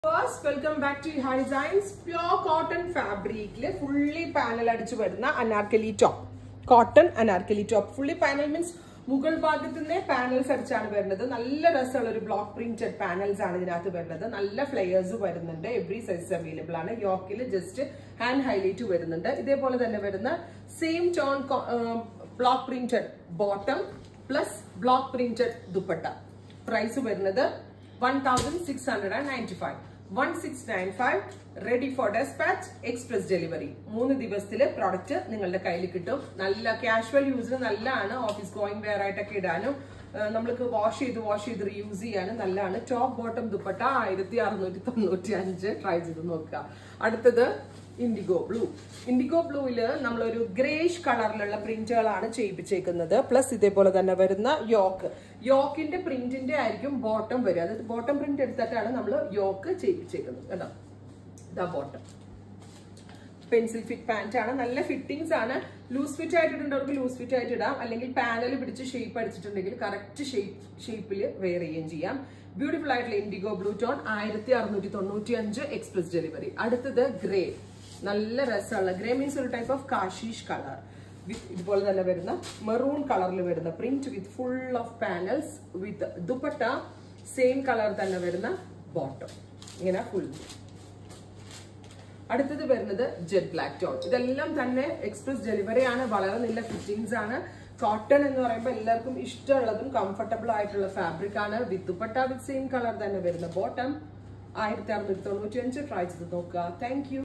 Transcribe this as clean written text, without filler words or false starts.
First, welcome back to Iha Designs. Pure cotton fabric le fully panel adichu varuna anarkali top. Cotton anarkali top. Fully panel means മുകൾ ഭാഗത്ത് നിന്ന് panels അടിച്ചാണ് വരുന്നത്. നല്ല രസമുള്ള ഒരു block printed panels ആണ് ഇതിനകത്ത് വരുന്നത്. നല്ല ഫ്ലെയേഴ്സ് വരുന്നുണ്ട്. എവറി സൈസ് അവൈലബിൾ ആണ്. യോക്കിൽ ജസ്റ്റ് ഹാൻഡ് ഹൈലൈറ്റ് വരുന്നുണ്ട്. ഇതേപോലെ തന്നെ വരുന്ന same tone block printed bottom plus block printed dupatta. Price വരുന്നത് 1695. 1695 ready for dispatch, express delivery. 3 ദിവസത്തിലെ പ്രോഡക്റ്റ് നിങ്ങളുടെ കയ്യിൽ കിട്ടും. നല്ല കാഷ്വൽ യൂസിന് നല്ലതാണ്. ഓഫീസ് ഗോയിങ് വെയർ ആയിട്ടൊക്കെ ഇടാനും നമ്മൾക്ക് വാഷ് ചെയ്ത് റീയൂസ് ചെയ്യാനും നല്ലതാണ്. ടോപ്പ് ബോട്ടം ദുപ്പട്ട 1695 ട്രൈ ചെയ്ത് നോക്കുക. അടുത്തത് ഇൻഡിഗോ ബ്ലൂ. ഇൻഡിഗോ ബ്ലൂവില് നമ്മളൊരു ഗ്രേഷ് കളറിലുള്ള പ്രിന്റുകളാണ് ചെയ്യിപ്പിച്ചേക്കുന്നത്. പ്ലസ് ഇതേപോലെ തന്നെ വരുന്ന യോക്കിന്റെ പ്രിന്റിന്റെ ആയിരിക്കും ബോട്ടം വരിക. അതായത് ബോട്ടം പ്രിന്റ് എടുത്തിട്ടാണ് നമ്മൾ യോക്ക് ചെയ്യിപ്പിച്ചേക്കുന്നത് കേട്ടോ. ഇതാ ബോട്ടം. പെൻസിൽ ഫിറ്റ് പാന്റ് ആണ്. നല്ല ഫിറ്റിംഗ്സ് ആണ്. ലൂസ് ഫിറ്റ് ആയിട്ടുള്ളവർക്ക് ലൂസ് ഫിറ്റ് ആയിട്ട് ഇടാം. അല്ലെങ്കിൽ പാനൽ പിടിച്ച് ഷേപ്പ് അടിച്ചിട്ടുണ്ടെങ്കിൽ കറക്റ്റ് ഷേപ്പിൽ വെയർ ചെയ്യുകയും ചെയ്യാം. ബ്യൂട്ടിഫുൾ ആയിട്ടുള്ള indigo blue tone 1695 express delivery. അടുത്തത് ഗ്രേ. നല്ല രസമുള്ള ഗ്രേ മീൻസ് ഒരു ടൈപ്പ് ഓഫ് കാഷീഷ് കളർ. ഇതുപോലെ തന്നെ വരുന്ന മെറൂൺ കളറിൽ വരുന്ന print with full of panels with dupatta same colour തന്നെ വരുന്ന ബോട്ടം. ഇങ്ങനെ ഫുൾ. അടുത്തത് വരുന്നത് ജെറ്റ് ബ്ലാക്ക് ടോൺ. ഇതെല്ലാം തന്നെ എക്സ്പ്രസ് ഡെലിവറി ആണ്. വളരെ നല്ല ഫിറ്റിംഗ്സ് ആണ്. കോട്ടൺ എന്ന് പറയുമ്പോൾ എല്ലാവർക്കും ഇഷ്ടമുള്ളതും കംഫർട്ടബിൾ ആയിട്ടുള്ള ഫാബ്രിക് ആണ്. With dupatta with same colour തന്നെ വരുന്ന ബോട്ടം 1695. ട്രൈ ചെയ്ത് നോക്കുക. Thank U.